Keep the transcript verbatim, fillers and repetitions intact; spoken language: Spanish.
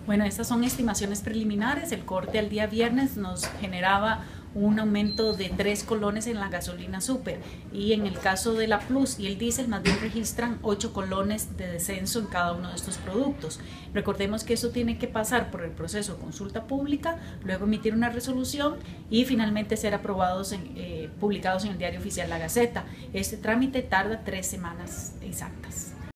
Bueno, estas son estimaciones preliminares. El corte al día viernes nos generaba un aumento de tres colones en la gasolina super, y en el caso de la Plus y el diésel más bien registran ocho colones de descenso en cada uno de estos productos. Recordemos que eso tiene que pasar por el proceso de consulta pública, luego emitir una resolución y finalmente ser aprobados en, eh, publicados en el Diario Oficial La Gaceta. Este trámite tarda tres semanas exactas.